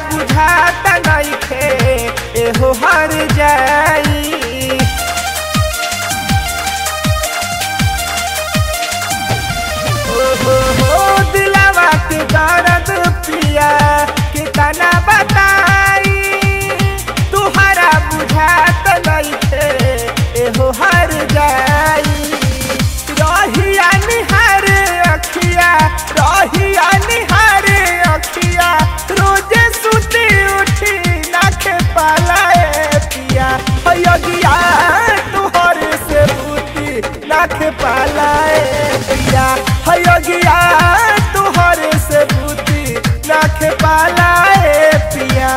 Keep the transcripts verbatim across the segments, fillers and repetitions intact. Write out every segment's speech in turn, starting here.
बुझाता नइखे एहो हर जाई। ओ हो हो दिलवा के दर्द पिया कितना बताई, तुहरा बुझाता नइखे एहो हर जाई। रहिया निहार अखिया रहिया निहार अखिया रोजे सुती उठी नाखे पालाए पिया हयगिया तुहर से बूती नाखे पालाए पिया हयगिया तुहर से बूती नाखे पालाए पिया।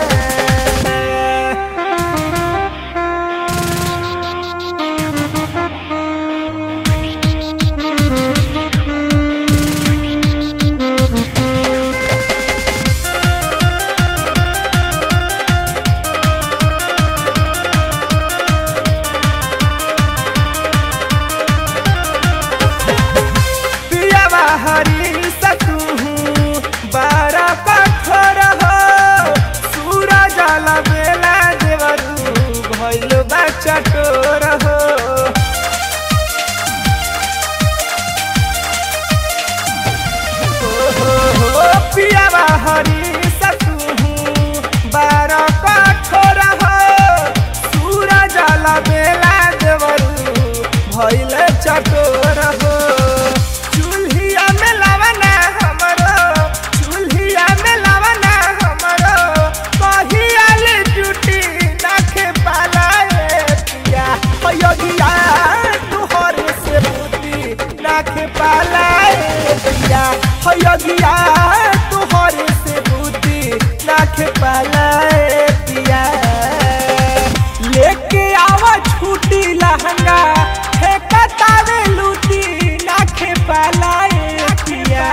हरी सतू बारा कठोर हो सूरज बेला देवरू भइल बा चटोर हो। हो पियावा हरी सतू बारा कठोर हो सूरज बेला देवरू भइल चटोर हो। हयगिया तुहर से बूती नाखे पालाए पिया। लेके आवा छूटी लहंगा फेंकतावे लूटी नाखे पालाए पिया।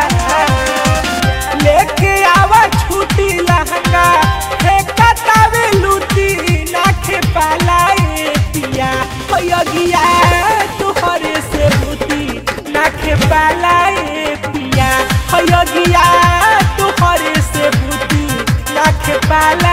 लेके आवा छूटी लहंगा फेंकतावे लूटी नाखे पालाए पिया। हयगिया तुहर से बूती नाखे पालाए पिया हयगिया तुहर से बूती नाखे पाला।